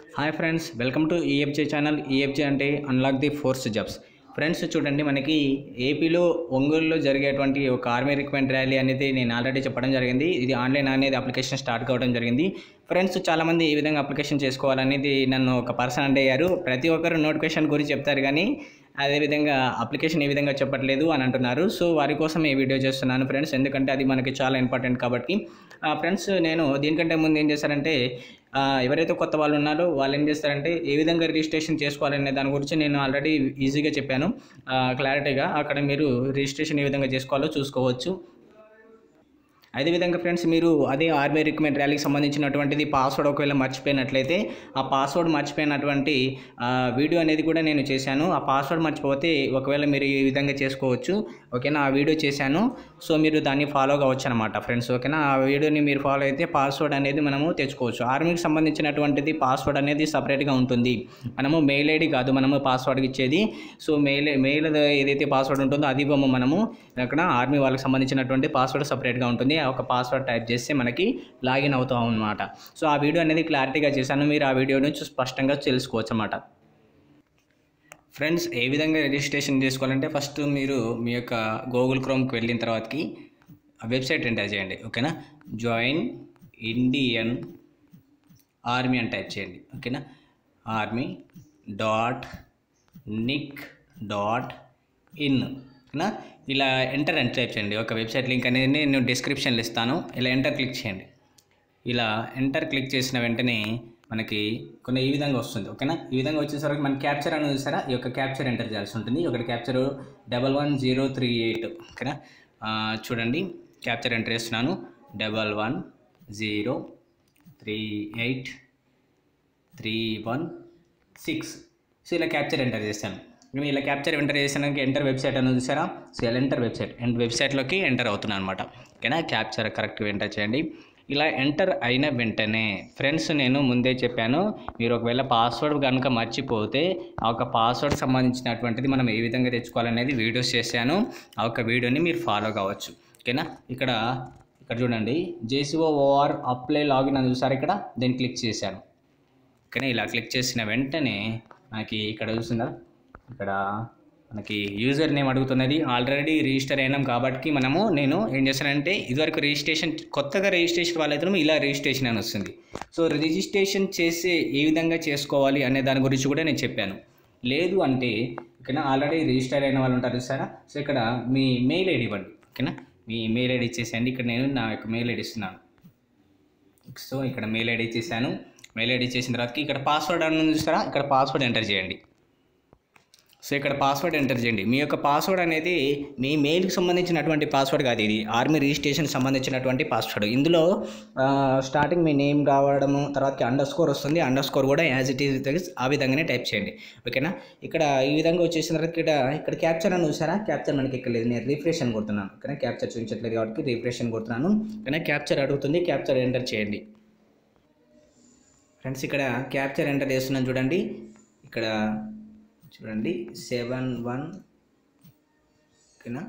Hi friends, welcome to EFJ channel. EFJ అంటే unlock the force jobs. Friends చూడండి, మనకి ఏపీలో ఒంగోలులో జరిగేటువంటి ఒక ఆర్మీ రిక్రూట్మెంట్ ర్యాలీ అనేది నేను ఆల్రెడీ చెప్పడం జరిగింది. ఇది ఆన్లైన్ అనేది అప్లికేషన్ స్టార్ట్ కావడం జరిగింది. ఫ్రెండ్స్ చాలామంది ఏ విధంగా అప్లికేషన్ చేసుకోవాలనేది నన్ను ఒక పర్సన్ అడిగారు. ప్రతి ఒక్కరు నోటిఫికేషన్ గురించి చెప్తారు, కానీ అదేవిధంగా అప్లికేషన్ ఏ విధంగా చెప్పట్లేదు అని అంటున్నారు. సో వారి కోసం ఈ వీడియో చేస్తున్నాను ఫ్రెండ్స్, ఎందుకంటే అది మనకి చాలా ఇంపార్టెంట్ కాబట్టి. ఫ్రెండ్స్ నేను దీనికంటే ముందు ఏం చేశారంటే, ఎవరైతే కొత్త వాళ్ళు ఉన్నారో వాళ్ళు ఏం చేస్తారంటే ఏ విధంగా రిజిస్ట్రేషన్ చేసుకోవాలనే దాని గురించి నేను ఆల్రెడీ ఈజీగా చెప్పాను, క్లారిటీగా. అక్కడ మీరు రిజిస్ట్రేషన్ ఏ విధంగా చేసుకోవాలో చూసుకోవచ్చు. అదేవిధంగా ఫ్రెండ్స్, మీరు అదే ఆర్మీ రిక్రూట్మెంట్ ర్యాలీకి సంబంధించినటువంటిది పాస్వర్డ్ ఒకవేళ మర్చిపోయినట్లయితే ఆ పాస్వర్డ్ మర్చిపోయినటువంటి వీడియో అనేది కూడా నేను చేశాను. ఆ పాస్వర్డ్ మర్చిపోతే ఒకవేళ మీరు ఈ విధంగా చేసుకోవచ్చు. ఓకేనా, ఆ వీడియో చేశాను. సో మీరు దాన్ని ఫాలో కావచ్చు అనమాట ఫ్రెండ్స్. ఓకేనా, ఆ వీడియోని మీరు ఫాలో అయితే పాస్వర్డ్ అనేది మనము తెచ్చుకోవచ్చు. ఆర్మీకి సంబంధించినటువంటిది పాస్వర్డ్ అనేది సపరేట్గా ఉంటుంది. మనము మెయిల్ ఐడి కాదు మనము పాస్వర్డ్కి ఇచ్చేది. సో మెయిల్ ఏదైతే పాస్వర్డ్ ఉంటుందో అది ఇవ్వము మనము. అక్కడ ఆర్మీ వాళ్ళకి సంబంధించినటువంటి పాస్వర్డ్ సపరేట్గా ఉంటుంది. ఒక పాస్వర్డ్ టైప్ చేస్తే మనకి లాగిన్ అవుతాం అన్నమాట. సో ఆ వీడియో అనేది క్లారిటీగా చేశాను, మీరు ఆ వీడియో నుంచి స్పష్టంగా తెలుసుకోవచ్చు అన్నమాట. ఫ్రెండ్స్, ఏ విధంగా రిజిస్ట్రేషన్ చేసుకోవాలంటే ఫస్ట్ మీరు మీ యొక్క గూగుల్ క్రోమ్కి వెళ్ళిన తర్వాతకి వెబ్సైట్ ఎంటర్ చేయండి. ఓకేనా, జాయిన్ ఇండియన్ ఆర్మీ అని టైప్ చేయండి. ఓకేనా, army.nic.in. ఓకేనా, ఇలా ఎంటర్ అని టైప్ చేయండి. ఒక వెబ్సైట్ లింక్ అనేది నేను డిస్క్రిప్షన్లో ఇస్తాను. ఇలా ఎంటర్ క్లిక్ చేయండి. ఇలా ఎంటర్ క్లిక్ చేసిన వెంటనే మనకి కొన్ని ఈ విధంగా వస్తుంది. ఓకేనా, ఈ విధంగా వచ్చేసరికి మన క్యాప్చర్ అనేది చూసారా, ఈ యొక్క క్యాప్చర్ ఎంటర్ చేయాల్సి ఉంటుంది. ఒకటి క్యాప్చర్ 11038. ఓకేనా, చూడండి క్యాప్చర్ ఎంటర్ చేస్తున్నాను 110383116. సో ఇలా క్యాప్చర్ ఎంటర్ చేశాను. నేను ఇలా క్యాప్చర్ ఎంటర్ చేసాక ఎంటర్ వెబ్సైట్ అని చూసారా, సో ఇలా ఎంటర్ వెబ్సైట్లోకి ఎంటర్ అవుతున్నాను అనమాట. ఓకేనా, క్యాప్చర్ కరెక్ట్గా ఎంటర్ చేయండి. ఇలా ఎంటర్ అయిన వెంటనే ఫ్రెండ్స్, నేను ముందే చెప్పాను, మీరు ఒకవేళ పాస్వర్డ్ కనుక మర్చిపోతే ఆ ఒక పాస్వర్డ్ సంబంధించినటువంటిది మనం ఏ విధంగా తెచ్చుకోవాలనేది వీడియోస్ చేశాను. ఆ ఒక వీడియోని మీరు ఫాలో కావచ్చు. ఓకేనా, ఇక్కడ చూడండి JCOOR అప్లై లాగిన్ అని చూసారు, ఇక్కడ దీన్ని క్లిక్ చేశాను. ఓకేనా, ఇలా క్లిక్ చేసిన వెంటనే మనకి ఇక్కడ చూస్తుందా, ఇక్కడ మనకి యూజర్ నేమ్ అడుగుతున్నది. ఆల్రెడీ రిజిస్టర్ అయినాం కాబట్టి నేను ఏం చేశానంటే, ఇదివరకు కొత్తగా రిజిస్ట్రేషన్ వాళ్ళైతే ఇలా రిజిస్ట్రేషన్ అని వస్తుంది. సో రిజిస్ట్రేషన్ చేసి ఏ విధంగా చేసుకోవాలి అనే దాని గురించి కూడా నేను చెప్పాను. లేదు అంటే ఇక్కడ ఆల్రెడీ రిజిస్టర్ అయిన వాళ్ళు ఉంటారు సార్. సో ఇక్కడ మీ మెయిల్ ఐడి ఇవ్వండి. ఓకేనా, మీ మెయిల్ ఐడి ఇచ్చేసేయండి. ఇక్కడ నేను నా యొక్క మెయిల్ ఐడి ఇస్తున్నాను. సో ఇక్కడ మెయిల్ ఐడి ఇచ్చేసాను. మెయిల్ ఐడి ఇచ్చేసిన తర్వాత ఇక్కడ పాస్వర్డ్ అని చూస్తారా, ఇక్కడ పాస్వర్డ్ ఎంటర్ చేయండి. సో ఇక్కడ పాస్వర్డ్ ఎంటర్ చేయండి. మీ యొక్క పాస్వర్డ్ అనేది మీ మెయిల్కి సంబంధించినటువంటి పాస్వర్డ్ కాదు, ఇది ఆర్మీ రిజిస్ట్రేషన్కి సంబంధించినటువంటి పాస్వర్డ్. ఇందులో స్టార్టింగ్ మీ నేమ్ రావడము, తర్వాతకి __ వస్తుంది. _ కూడా యాజ్ ఇట్ ఈజ్ ఆ విధంగానే టైప్ చేయండి. ఓకేనా, ఇక్కడ ఈ విధంగా వచ్చేసిన తర్వాత ఇక్కడ క్యాప్చర్ అని చూసారా, క్యాప్చర్ మనకి ఇక్కడ లేదు, నేను రిఫ్రెష్ అని కొడుతున్నాను. ఓకేనా, క్యాప్చర్ చూపించట్లేదు కాబట్టి రిఫ్రెష్ అని కొడుతున్నాను. ఓకేనా, క్యాప్చర్ అడుగుతుంది, క్యాప్చర్ ఎంటర్ చేయండి. ఫ్రెండ్స్, ఇక్కడ క్యాప్చర్ ఎంటర్ చేస్తున్నాను చూడండి. ఇక్కడ చూడండి 71 ఓకేనా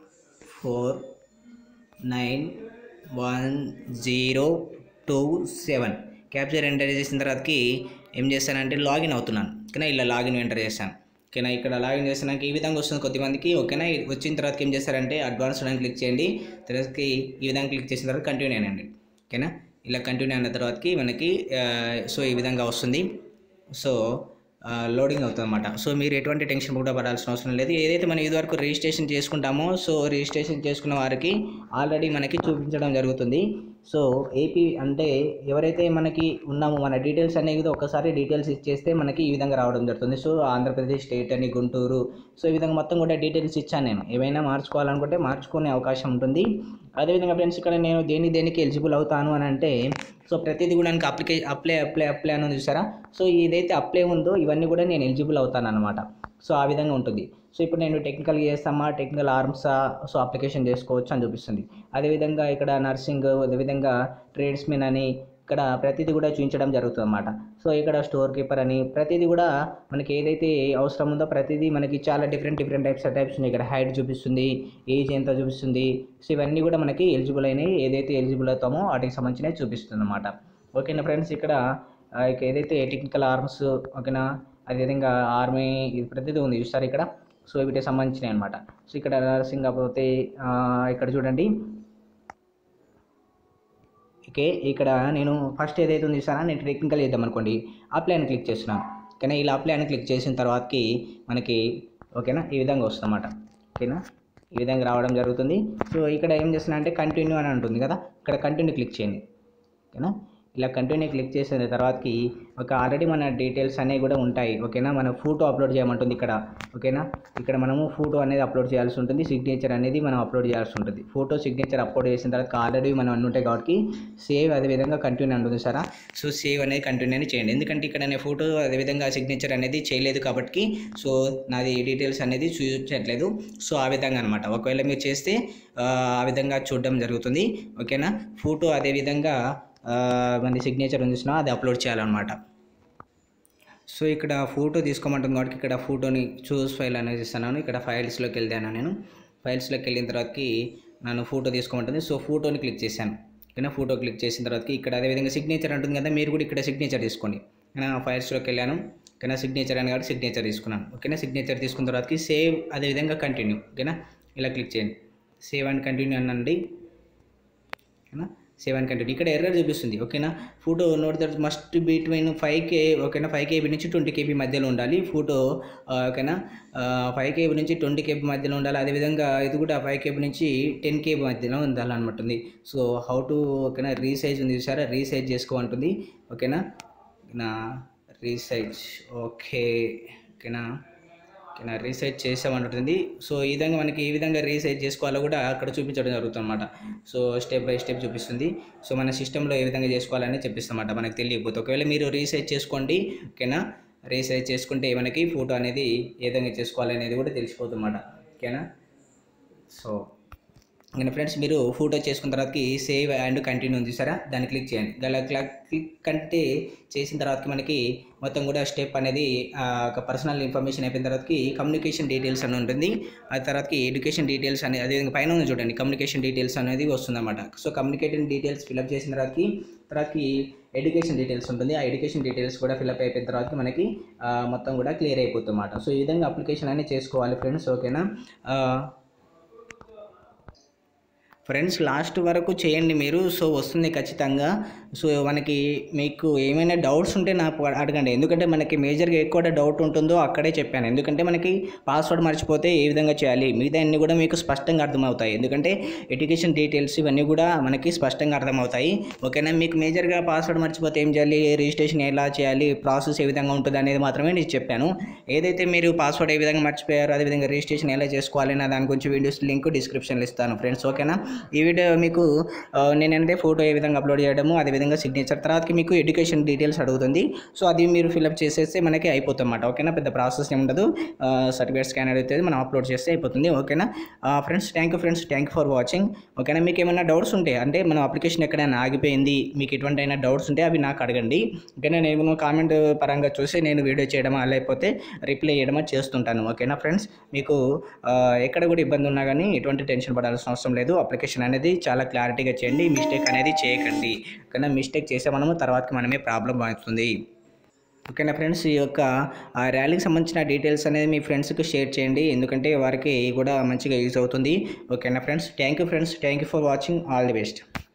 491027 క్యాప్చర్ ఎంటర్ చేసిన తర్వాతకి ఏం చేస్తానంటే లాగిన్ అవుతున్నాను. ఓకేనా, ఇలా లాగిన్ ఎంటర్ చేశాను. ఓకేనా, ఇక్కడ లాగిన్ చేసినాక ఈ విధంగా వస్తుంది కొద్దిమందికి. ఓకేనా, వచ్చిన తర్వాతకి ఏం చేస్తారంటే అడ్వాన్స్డ్ అని క్లిక్ చేయండి. తర్వాతకి ఈ విధంగా క్లిక్ చేసిన తర్వాత కంటిన్యూ అనండి. ఓకేనా, ఇలా కంటిన్యూ అయిన తర్వాతకి మనకి సో ఈ విధంగా వస్తుంది. సో లోడింగ్ అవుతుంది అన్నమాట. సో మీరు ఎటువంటి టెన్షన్ కూడా పడాల్సిన అవసరం లేదు. ఏదైతే మనం ఇదివరకు రిజిస్ట్రేషన్ చేసుకుంటామో, సో రిజిస్ట్రేషన్ చేసుకున్న వారికి ఆల్రెడీ మనకి చూపించడం జరుగుతుంది. సో ఏపీ అంటే ఎవరైతే మనకి ఉన్నామో మన డీటెయిల్స్ అనేవి ఒకసారి డీటెయిల్స్ ఇచ్చేస్తే మనకి ఈ విధంగా రావడం జరుగుతుంది. సో ఆంధ్రప్రదేశ్ స్టేట్ అని, గుంటూరు, సో ఈ విధంగా మొత్తం కూడా డీటెయిల్స్ ఇచ్చాను. నేను ఏవైనా మార్చుకోవాలనుకుంటే మార్చుకునే అవకాశం ఉంటుంది. అదేవిధంగా ఫ్రెండ్స్, ఇక్కడ నేను దేనికి ఎలిజిబుల్ అవుతాను అని అంటే, సో ప్రతిదీ కూడా నాకు అప్లై అని చూసారా. సో ఏదైతే అప్లై ఉందో ఇవన్నీ కూడా నేను ఎలిజిబుల్ అవుతాను అనమాట. సో ఆ విధంగా ఉంటుంది. సో ఇప్పుడు నేను టెక్నికల్ చేస్తామా, టెక్నికల్ ఆర్మ్సా, సో అప్లికేషన్ చేసుకోవచ్చు అని చూపిస్తుంది. అదేవిధంగా ఇక్కడ నర్సింగ్, అదేవిధంగా ట్రేడ్స్మెన్ అని ఇక్కడ ప్రతిదీ కూడా చూపించడం జరుగుతుంది అన్నమాట. సో ఇక్కడ స్టోర్ కీపర్ అని ప్రతిదీ కూడా మనకి ఏదైతే అవసరం ఉందో ప్రతిదీ మనకి చాలా డిఫరెంట్ టైప్స్ ఉన్నాయి. ఇక్కడ హైట్ చూపిస్తుంది, ఏజ్ ఎంత చూపిస్తుంది. సో ఇవన్నీ కూడా మనకి ఎలిజిబుల్ అయినాయి, ఏదైతే ఎలిజిబుల్ అవుతామో వాటికి సంబంధించినవి చూపిస్తుంది అన్నమాట. ఓకేనా ఫ్రెండ్స్, ఇక్కడ ఇక ఏదైతే టెక్నికల్ ఆర్మ్స్ ఓకేనా, అదేవిధంగా ఆర్మీ ఇది ప్రతిదీ ఉంది చూస్తారు ఇక్కడ. సో వీటికి సంబంధించినవి అనమాట. సో ఇక్కడ నర్సింగ్ కాకపోతే ఇక్కడ చూడండి. ఓకే, ఇక్కడ నేను ఫస్ట్ ఏదైతే ఉంది చూసారా, నేను టెక్నికల్ చేద్దాం అనుకోండి, అప్లై అని క్లిక్ చేస్తున్నాను. ఓకేనా, ఇలా అప్లై అని క్లిక్ చేసిన తర్వాతకి మనకి ఓకేనా ఈ విధంగా వస్తుందన్నమాట. ఓకేనా, ఈ విధంగా రావడం జరుగుతుంది. సో ఇక్కడ ఏం చేస్తున్నా అంటే కంటిన్యూ అని ఉంటుంది కదా, ఇక్కడ కంటిన్యూ క్లిక్ చేయండి. ఓకేనా, ఇలా కంటిన్యూ క్లిక్ చేసిన తర్వాతకి ఆల్రెడీ మన డీటెయిల్స్ అనేవి కూడా ఉంటాయి. ఓకేనా, మనం ఫోటో అప్లోడ్ చేయమంటుంది ఇక్కడ. ఓకేనా, ఇక్కడ మనము ఫోటో అనేది అప్లోడ్ చేయాల్సి ఉంటుంది, సిగ్నేచర్ అనేది మనం అప్లోడ్ చేయాల్సి ఉంటుంది. ఫోటో సిగ్నేచర్ అప్లోడ్ చేసిన తర్వాత ఆల్రెడీ మనం అన్నీ ఉంటాయి కాబట్టి సేవ్ అదేవిధంగా కంటిన్యూ ఉంటుంది సారా. సో సేవ్ అనేది కంటిన్యూ అని చేయండి, ఎందుకంటే ఇక్కడ నేను ఫోటో అదేవిధంగా సిగ్నేచర్ అనేది చేయలేదు కాబట్టి సో నాది డీటెయిల్స్ అనేది చూపించట్లేదు. సో ఆ విధంగా అనమాట. ఒకవేళ మీరు చేస్తే ఆ విధంగా చూడడం జరుగుతుంది. ఓకేనా, ఫోటో అదేవిధంగా మన సిగ్నేచర్ ఉంది చూసినా అది అప్లోడ్ చేయాలన్నమాట. సో ఇక్కడ ఫోటో తీసుకోమంటుంది కాబట్టి ఇక్కడ ఫోటోని చూస్ ఫైల్ అనేది ఇస్తున్నాను. ఇక్కడ ఫైల్స్లోకి వెళ్తాను. నేను ఫైల్స్లోకి వెళ్ళిన తర్వాతకి నన్ను ఫోటో తీసుకోమంటుంది. సో ఫోటోని క్లిక్ చేశాను. ఓకేనా, ఫోటో క్లిక్ చేసిన తర్వాతకి ఇక్కడ అదేవిధంగా సిగ్నేచర్ ఉంటుంది కదా, మీరు కూడా ఇక్కడ సిగ్నేచర్ తీసుకోండి. ఓకేనా, ఫైల్స్లోకి వెళ్ళాను. ఓకేనా, సిగ్నేచర్ అని కాబట్టి సిగ్నేచర్ తీసుకున్నాను. ఓకేనా, సిగ్నేచర్ తీసుకున్న తర్వాతకి సేవ్ అదేవిధంగా కంటిన్యూ. ఓకేనా, ఇలా క్లిక్ చేయండి. సేవ్ అండ్ కంటిన్యూ అనండి. ఓకేనా, సేవ్ అండ్ కంటిన్యూ. ఇక్కడ ఎర్రర్ చూపిస్తుంది. ఓకేనా, photo note that must between 5K. ఓకేనా, 5KB నుంచి 20KB మధ్యలో ఉండాలి ఫోటో. ఓకేనా, 5KB నుంచి 20KB మధ్యలో ఉండాలి. అదేవిధంగా ఇది కూడా 5KB నుంచి 10KB మధ్యలో ఉండాలన్నమాట. సో హౌ టు ఓకేనా రీసైజ్ ఉంది చూసారా, రీసైజ్ చేసుకోమంటుంది. ఓకేనా, రీసైజ్ ఓకే. ఓకేనా, రీసైజ్ చేసామంటుంది. సో ఈ విధంగా మనకి ఈ విధంగా రీసైజ్ చేసుకోవాలో కూడా అక్కడ చూపించడం జరుగుతుంది అనమాట. సో స్టెప్ బై స్టెప్ చూపిస్తుంది. సో మన సిస్టంలో ఏ విధంగా చేసుకోవాలని చెప్పిస్తామాట మనకు తెలియకపోతే. ఒకవేళ మీరు రీసైజ్ చేసుకోండి. ఓకేనా, రీసైజ్ చేసుకుంటే మనకి ఫోటో అనేది ఏ విధంగా చేసుకోవాలనేది కూడా తెలిసిపోతుంది అన్నమాట. ఓకేనా, సో ఇంకా ఫ్రెండ్స్ మీరు ఫోటో చేసుకున్న తర్వాతకి సేవ్ అండ్ కంటిన్యూ ఉంది సరే, దాన్ని క్లిక్ చేయండి. అలా క్లిక్ అంటే చేసిన తర్వాతకి మనకి మొత్తం కూడా స్టెప్ అనేది ఒక పర్సనల్ ఇన్ఫర్మేషన్ అయిపోయిన తర్వాతకి కమ్యూనికేషన్ డీటెయిల్స్ అని ఉంటుంది. ఆ తర్వాతకి ఎడ్యుకేషన్ డీటెయిల్స్ అనేది అదేవిధంగా పైన ఉంది చూడండి, కమ్యూనికేషన్ డీటెయిల్స్ అనేది వస్తుందన్నమాట. సో కమ్యూనికేషన్ డీటెయిల్స్ ఫిల్అప్ చేసిన తర్వాతకి ఎడ్యుకేషన్ డీటెయిల్స్ ఉంటుంది. ఆ ఎడ్యుకేషన్ డీటెయిల్స్ కూడా ఫిల్అప్ అయిపోయిన తర్వాత మనకి మొత్తం కూడా క్లియర్ అయిపోతుంది అన్నమాట. సో ఈ విధంగా అప్లికేషన్ అనేది చేసుకోవాలి ఫ్రెండ్స్. ఓకేనా ఫ్రెండ్స్, లాస్ట్ వరకు చేయండి మీరు. సో వస్తుంది ఖచ్చితంగా. సో మనకి మీకు ఏమైనా డౌట్స్ ఉంటే నాకు అడగండి, ఎందుకంటే మనకి మేజర్గా ఎక్కువ డౌట్ ఉంటుందో అక్కడే చెప్పాను. ఎందుకంటే మనకి పాస్వర్డ్ మర్చిపోతే ఏ విధంగా చేయాలి మిగతా అన్నీ కూడా మీకు స్పష్టంగా అర్థమవుతాయి. ఎందుకంటే ఎడ్యుకేషన్ డీటెయిల్స్ ఇవన్నీ కూడా మనకి స్పష్టంగా అర్థమవుతాయి. ఓకేనా, మీకు మేజర్గా పాస్వర్డ్ మర్చిపోతే ఏం చేయాలి, రిజిస్ట్రేషన్ ఎలా చేయాలి, ప్రాసెస్ ఏ విధంగా ఉంటుంది అనేది మాత్రమే నేను చెప్పాను. ఏదైతే మీరు పాస్వర్డ్ ఏ విధంగా మర్చిపోయారో అదేవిధంగా రిజిస్ట్రేషన్ ఎలా చేసుకోవాలి అనే దాని గురించి వీడియోస్ లింక్ డిస్క్రిప్షన్లో ఇస్తాను ఫ్రెండ్స్. ఓకేనా, ఈ వీడియో మీకు నేనంటే ఫోటో ఏ విధంగా అప్లోడ్ చేయడము అదేవిధంగా సిగ్నేచర్ తర్వాతకి మీకు ఎడ్యుకేషన్ డీటెయిల్స్ అడుగుతుంది. సో అది మీరు ఫిల్అప్ చేసేస్తే మనకి అయిపోతుంది అన్నమాట. ఓకేనా, పెద్ద ప్రాసెస్ ఏమి ఉండదు. సర్టిఫికేట్ స్కాన్ అవుతుంది, మనం అప్లోడ్ చేస్తే అయిపోతుంది. ఓకేనా friends, thank you for watching. ఓకేనా, మీకు ఏమైనా డౌట్స్ ఉంటే అంటే మన అప్లికేషన్ ఎక్కడైనా ఆగిపోయింది, మీకు ఎటువంటి అయినా డౌట్స్ ఉంటే అవి నాకు అడగండి. ఓకేనా, నేను కామెంట్ పరంగా చూసి నేను వీడియో చేయడమా లేకపోతే రిప్లై చేయడమా చేస్తుంటాను. ఓకేనా ఫ్రెండ్స్, మీకు ఎక్కడ కూడా ఇబ్బంది ఉన్నా కానీ ఎటువంటి టెన్షన్ పడాల్సిన అవసరం లేదు. అప్లికేషన్ అనేది చాలా క్లారిటీగా చేయండి, మిస్టేక్ అనేది చేయకండి. ఓకేనా, మిస్టేక్ చేస్తే తర్వాతకి మనమే ప్రాబ్లం అవుతుంది. ఓకేనా ఫ్రెండ్స్, ఈ యొక్క ర్యాలీకి సంబంధించిన డీటెయిల్స్ అనేది మీ ఫ్రెండ్స్కి షేర్ చేయండి, ఎందుకంటే వారికి కూడా మంచిగా యూజ్ అవుతుంది. ఓకేనా friends, thank you for watching. All the best.